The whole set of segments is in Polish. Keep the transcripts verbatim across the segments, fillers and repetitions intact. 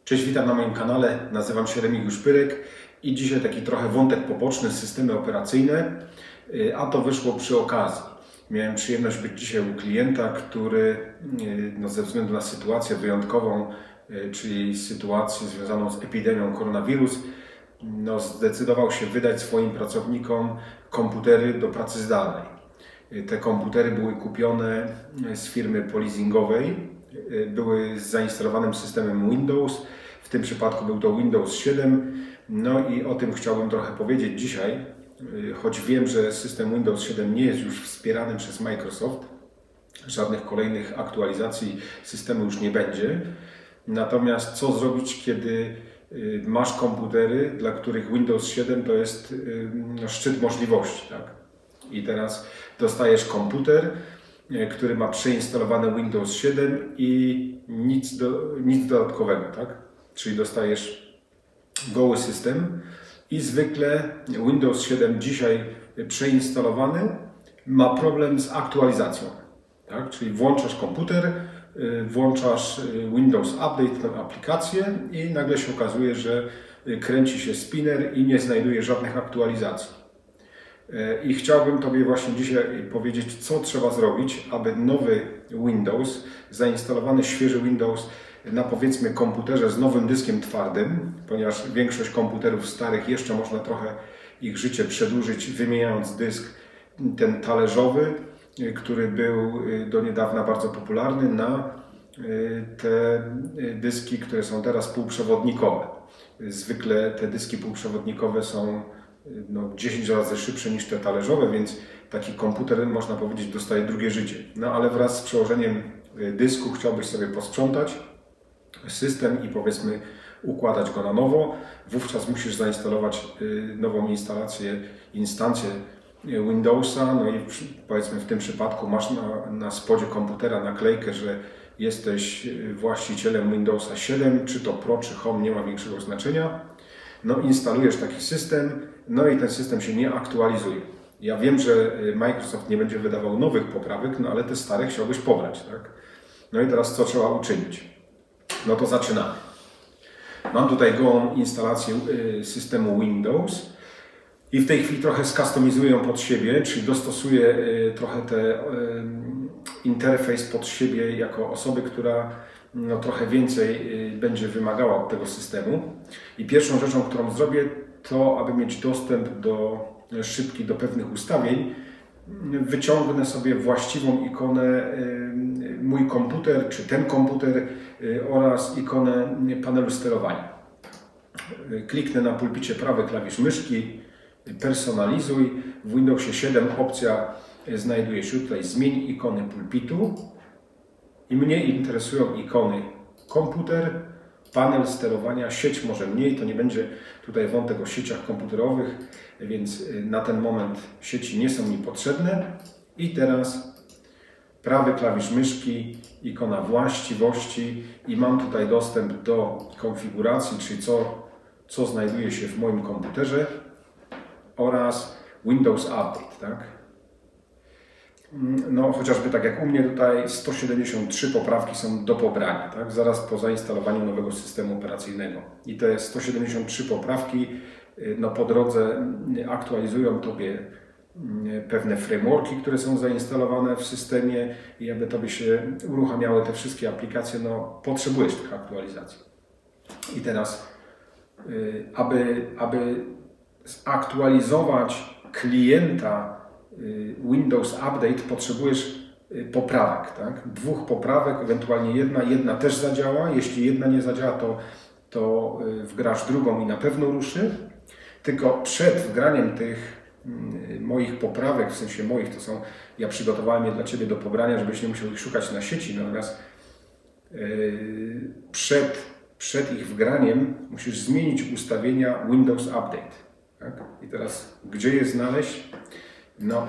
Cześć, witam na moim kanale, nazywam się Remigiusz Pyrek i dzisiaj taki trochę wątek poboczny, systemy operacyjne, a to wyszło przy okazji. Miałem przyjemność być dzisiaj u klienta, który no, ze względu na sytuację wyjątkową, czyli sytuację związaną z epidemią koronawirus, no, zdecydował się wydać swoim pracownikom komputery do pracy zdalnej. Te komputery były kupione z firmy polizingowej, były z zainstalowanym systemem Windows, w tym przypadku był to Windows siedem, no i o tym chciałbym trochę powiedzieć dzisiaj, choć wiem, że system Windows siedem nie jest już wspierany przez Microsoft, żadnych kolejnych aktualizacji systemu już nie będzie. Natomiast co zrobić, kiedy masz komputery, dla których Windows siedem to jest no, szczyt możliwości, tak? I teraz dostajesz komputer, który ma przeinstalowany Windows siedem i nic, do, nic dodatkowego, tak? Czyli dostajesz goły system i zwykle Windows siedem dzisiaj przeinstalowany ma problem z aktualizacją, tak? Czyli włączasz komputer, włączasz Windows Update, tę aplikację i nagle się okazuje, że kręci się spinner i nie znajduje żadnych aktualizacji. I chciałbym Tobie właśnie dzisiaj powiedzieć, co trzeba zrobić, aby nowy Windows, zainstalowany świeży Windows na powiedzmy komputerze z nowym dyskiem twardym, ponieważ większość komputerów starych jeszcze można trochę ich życie przedłużyć, wymieniając dysk ten talerzowy, który był do niedawna bardzo popularny, na te dyski, które są teraz półprzewodnikowe. Zwykle te dyski półprzewodnikowe są no, dziesięć razy szybsze niż te talerzowe, więc taki komputer, można powiedzieć, dostaje drugie życie. No ale wraz z przełożeniem dysku chciałbyś sobie posprzątać system i powiedzmy układać go na nowo. Wówczas musisz zainstalować nową instalację, instancję Windowsa, no i powiedzmy w tym przypadku masz na, na spodzie komputera naklejkę, że jesteś właścicielem Windowsa siedem, czy to Pro, czy Home, nie ma większego znaczenia. No instalujesz taki system, no i ten system się nie aktualizuje. Ja wiem, że Microsoft nie będzie wydawał nowych poprawek, no ale te stare chciałbyś pobrać, tak? No i teraz co trzeba uczynić? No to zaczynamy. Mam tutaj gołą instalację systemu Windows i w tej chwili trochę skustomizuję ją pod siebie, czyli dostosuję trochę ten interfejs pod siebie jako osoby, która no, trochę więcej będzie wymagała od tego systemu. I pierwszą rzeczą, którą zrobię, to aby mieć dostęp do szybki do pewnych ustawień, wyciągnę sobie właściwą ikonę mój komputer, czy ten komputer oraz ikonę panelu sterowania. Kliknę na pulpicie prawy klawisz myszki, personalizuj. W Windowsie siedem opcja znajduje się tutaj zmień ikony pulpitu. I mnie interesują ikony komputer, panel sterowania, sieć może mniej, to nie będzie tutaj wątek o sieciach komputerowych, więc na ten moment sieci nie są mi potrzebne. I teraz prawy klawisz myszki, ikona właściwości i mam tutaj dostęp do konfiguracji, czyli co, co znajduje się w moim komputerze oraz Windows Update, tak? No, chociażby tak jak u mnie tutaj sto siedemdziesiąt trzy poprawki są do pobrania, tak? Zaraz po zainstalowaniu nowego systemu operacyjnego. I te sto siedemdziesiąt trzy poprawki no, po drodze aktualizują Tobie pewne frameworki, które są zainstalowane w systemie i aby Tobie się uruchamiały te wszystkie aplikacje, no potrzebujesz tych aktualizacji. I teraz, aby, aby zaktualizować klienta Windows Update, potrzebujesz poprawek, tak? Dwóch poprawek, ewentualnie jedna. Jedna też zadziała. Jeśli jedna nie zadziała, to, to wgrasz drugą i na pewno ruszy. Tylko przed wgraniem tych moich poprawek, w sensie moich, to są, ja przygotowałem je dla Ciebie do pobrania, żebyś nie musiał ich szukać na sieci, natomiast yy, przed, przed ich wgraniem musisz zmienić ustawienia Windows Update. Tak? I teraz, gdzie je znaleźć? No,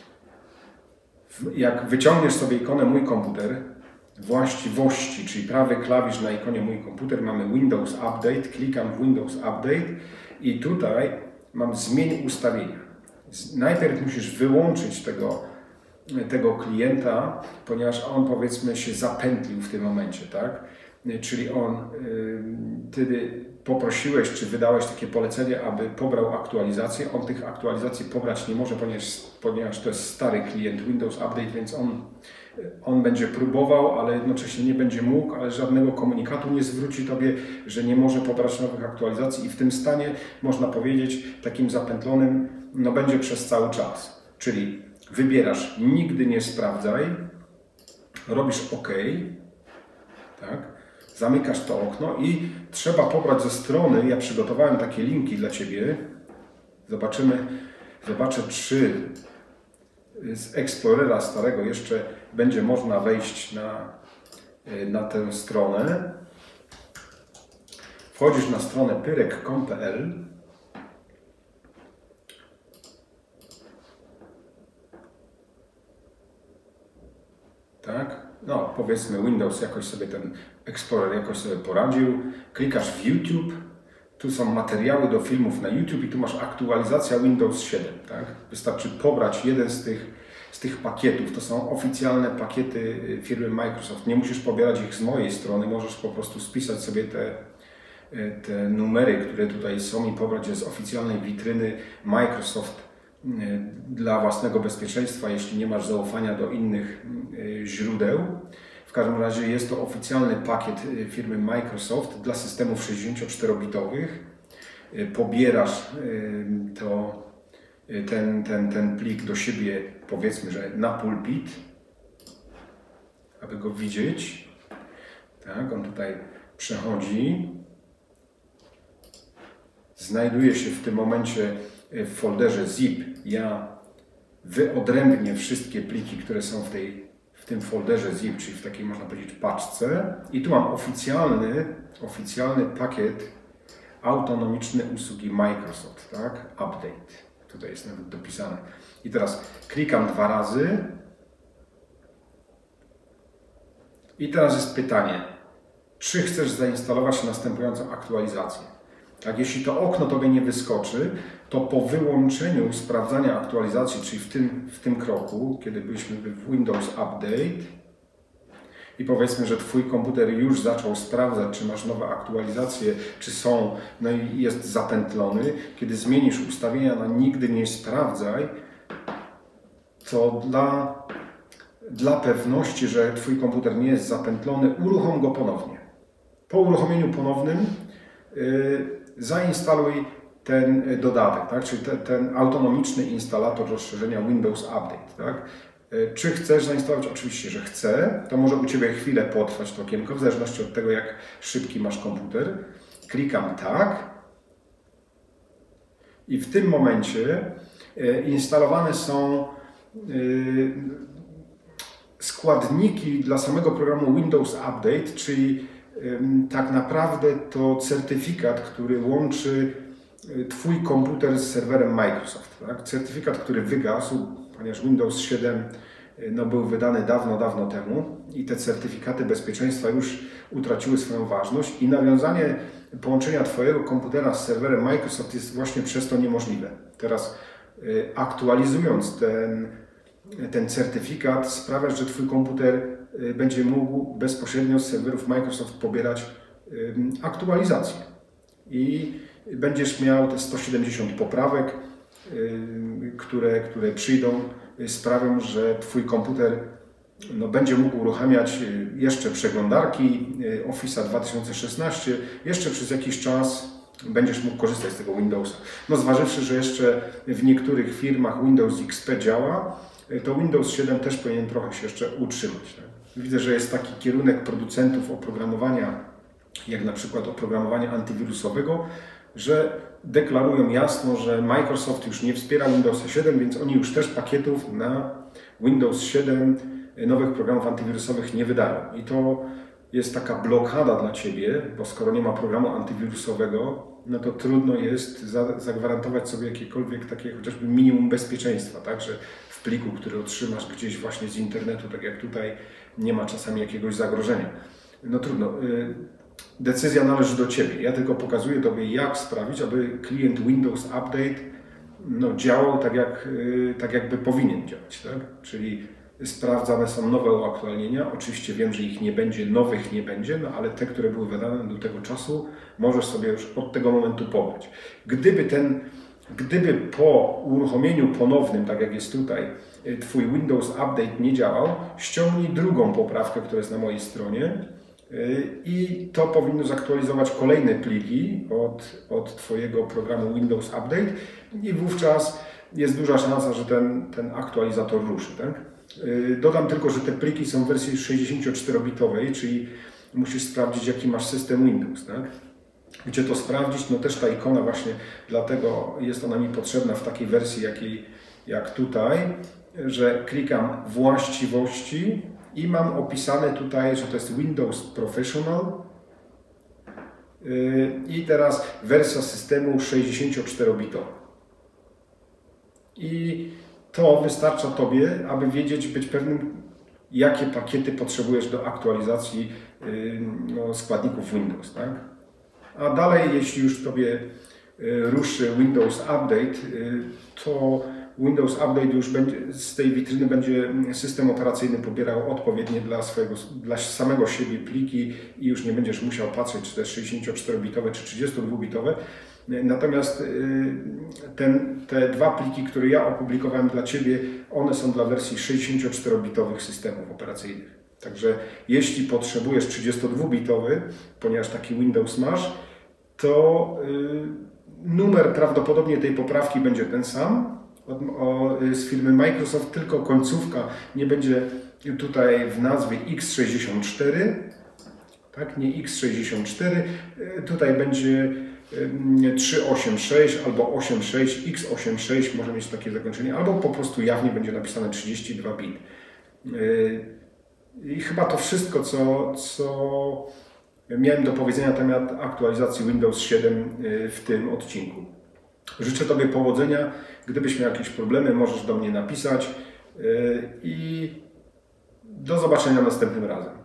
jak wyciągniesz sobie ikonę Mój komputer, właściwości, czyli prawy klawisz na ikonie Mój komputer, mamy Windows Update, klikam w Windows Update i tutaj mam zmień ustawienia. Najpierw musisz wyłączyć tego, tego klienta, ponieważ on powiedzmy się zapętlił w tym momencie, tak? czyli on, ty poprosiłeś, czy wydałeś takie polecenie, aby pobrał aktualizację. On tych aktualizacji pobrać nie może, ponieważ, ponieważ to jest stary klient Windows Update, więc on, on będzie próbował, ale jednocześnie nie będzie mógł, ale żadnego komunikatu nie zwróci Tobie, że nie może pobrać nowych aktualizacji i w tym stanie, można powiedzieć, takim zapętlonym, no będzie przez cały czas. Czyli wybierasz nigdy nie sprawdzaj, robisz OK, tak? Zamykasz to okno i trzeba pobrać ze strony, ja przygotowałem takie linki dla Ciebie, zobaczymy, zobaczę, czy z Explorera starego jeszcze będzie można wejść na, na tę stronę. Wchodzisz na stronę pyrek kropka com kropka p l. Tak, no powiedzmy Windows jakoś sobie ten Explorer jakoś sobie poradził. Klikasz w YouTube. Tu są materiały do filmów na YouTube i tu masz aktualizacja Windows siedem. Tak? Wystarczy pobrać jeden z tych, z tych pakietów. To są oficjalne pakiety firmy Microsoft. Nie musisz pobierać ich z mojej strony. Możesz po prostu spisać sobie te, te numery, które tutaj są i pobrać je z oficjalnej witryny Microsoft dla własnego bezpieczeństwa, jeśli nie masz zaufania do innych źródeł. W każdym razie jest to oficjalny pakiet firmy Microsoft dla systemów sześćdziesięcioczterobitowych. Pobierasz to, ten, ten, ten plik do siebie, powiedzmy, że na pulpit, aby go widzieć. Tak, on tutaj przechodzi. Znajduje się w tym momencie w folderze zip. Ja wyodrębnię wszystkie pliki, które są w, tej, w tym folderze zip, czyli w takiej, można powiedzieć, paczce. I tu mam oficjalny, oficjalny pakiet autonomiczny usługi Microsoft, tak? Update. Tutaj jest nawet dopisane. I teraz klikam dwa razy. I teraz jest pytanie, czy chcesz zainstalować następującą aktualizację? Tak, jeśli to okno Tobie nie wyskoczy, to po wyłączeniu sprawdzania aktualizacji, czyli w tym, w tym kroku, kiedy byliśmy w Windows Update i powiedzmy, że Twój komputer już zaczął sprawdzać, czy masz nowe aktualizacje, czy są, no i jest zapętlony, kiedy zmienisz ustawienia na nigdy nie sprawdzaj, to dla, dla pewności, że Twój komputer nie jest zapętlony, uruchom go ponownie. Po uruchomieniu ponownym yy, zainstaluj ten dodatek, tak? Czyli te, ten autonomiczny instalator rozszerzenia Windows Update. Tak? Czy chcesz zainstalować? Oczywiście, że chcę. To może u Ciebie chwilę potrwać to okienko, w zależności od tego, jak szybki masz komputer. Klikam tak. I w tym momencie instalowane są składniki dla samego programu Windows Update, czyli tak naprawdę to certyfikat, który łączy Twój komputer z serwerem Microsoft. Tak? Certyfikat, który wygasł, ponieważ Windows siedem no, był wydany dawno, dawno temu i te certyfikaty bezpieczeństwa już utraciły swoją ważność i nawiązanie połączenia Twojego komputera z serwerem Microsoft jest właśnie przez to niemożliwe. Teraz aktualizując ten, ten certyfikat sprawiasz, że Twój komputer będzie mógł bezpośrednio z serwerów Microsoft pobierać aktualizacje i będziesz miał te sto siedemdziesiąt poprawek, które, które przyjdą, sprawią, że Twój komputer no, będzie mógł uruchamiać jeszcze przeglądarki Office dwa tysiące szesnaście, jeszcze przez jakiś czas będziesz mógł korzystać z tego Windowsa. No zważywszy, że jeszcze w niektórych firmach Windows X P działa, to Windows siedem też powinien trochę się jeszcze utrzymać. Tak? Widzę, że jest taki kierunek producentów oprogramowania, jak na przykład oprogramowania antywirusowego, że deklarują jasno, że Microsoft już nie wspiera Windowsa siedem, więc oni już też pakietów na Windows siedem nowych programów antywirusowych nie wydają. I to jest taka blokada dla Ciebie, bo skoro nie ma programu antywirusowego, no to trudno jest zagwarantować sobie jakiekolwiek takie chociażby minimum bezpieczeństwa, tak, że w pliku, który otrzymasz gdzieś właśnie z internetu, tak jak tutaj, nie ma czasami jakiegoś zagrożenia. No trudno. Decyzja należy do Ciebie. Ja tylko pokazuję Tobie, jak sprawić, aby klient Windows Update no, działał tak, jak, tak jakby powinien działać. Tak? Czyli sprawdzane są nowe uaktualnienia. Oczywiście wiem, że ich nie będzie, nowych nie będzie, no ale te, które były wydane do tego czasu, możesz sobie już od tego momentu pobrać. Gdyby ten, gdyby po uruchomieniu ponownym, tak jak jest tutaj, Twój Windows Update nie działał, ściągnij drugą poprawkę, która jest na mojej stronie i to powinno zaktualizować kolejne pliki od, od Twojego programu Windows Update i wówczas jest duża szansa, że ten, ten aktualizator ruszy. Tak? Dodam tylko, że te pliki są w wersji sześćdziesięcioczterobitowej, czyli musisz sprawdzić, jaki masz system Windows. Tak? Gdzie to sprawdzić? No też ta ikona właśnie, dlatego jest ona mi potrzebna w takiej wersji, jakiej, jak tutaj, że klikam właściwości i mam opisane tutaj, że to jest Windows Professional i teraz wersja systemu sześćdziesięcioczterobitowa. I to wystarcza Tobie, aby wiedzieć, być pewnym, jakie pakiety potrzebujesz do aktualizacji no, składników Windows. Tak? A dalej, jeśli już Tobie ruszy Windows Update, to Windows Update już będzie, z tej witryny będzie system operacyjny pobierał odpowiednie dla, swojego, dla samego siebie pliki i już nie będziesz musiał patrzeć, czy to jest sześćdziesięcioczterobitowe, czy trzydziestodwubitowe. Natomiast ten, te dwa pliki, które ja opublikowałem dla Ciebie, one są dla wersji sześćdziesięcioczterobitowych systemów operacyjnych. Także jeśli potrzebujesz trzydziestodwubitowy, ponieważ taki Windows masz, to numer prawdopodobnie tej poprawki będzie ten sam z firmy Microsoft, tylko końcówka nie będzie tutaj w nazwie X sześćdziesiąt cztery, tak, nie X sześćdziesiąt cztery, tutaj będzie trzysta osiemdziesiąt sześć albo osiemdziesiąt sześć, X osiemdziesiąt sześć może mieć takie zakończenie, albo po prostu jawnie będzie napisane trzydzieści dwa bit. I chyba to wszystko, co, co miałem do powiedzenia na temat aktualizacji Windows siedem w tym odcinku. Życzę Tobie powodzenia. Gdybyś miał jakieś problemy, możesz do mnie napisać i do zobaczenia następnym razem.